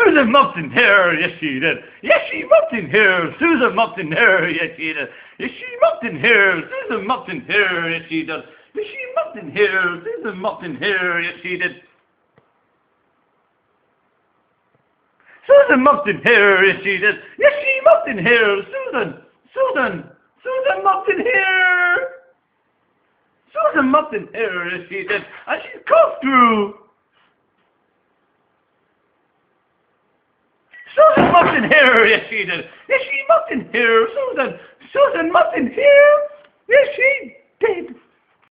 Susan mopped in here, yes she did. Yes, she mopped in here. Susan mopped in here, yes she did. Yes, she mopped in here. Susan mopped in here, yes she did. Yes, she mopped in here. Susan mopped in here, yes she did. Susan mopped in here, yes she did. Yes, she mopped in here. Susan mopped in here. Susan mopped in here, yes she did. And she coughed through. Susan mopped in here, yes she did. Yes, she mopped in here. Susan mopped in here. Yes, she did.